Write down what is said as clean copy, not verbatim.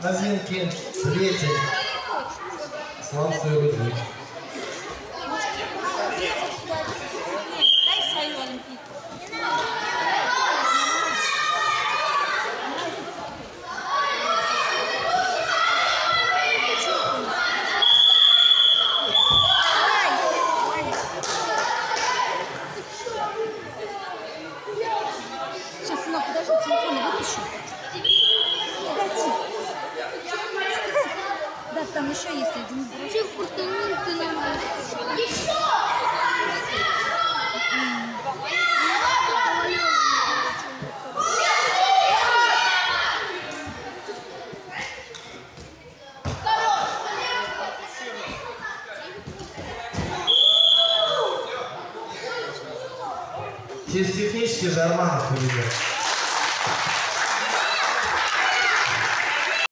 Новинки, третий. Славцы Рудник. Дай свою олимпийку. Сейчас, сынок, подожди, телефон я выпишу. Да, там еще есть один. Через технический Жарманов поведет.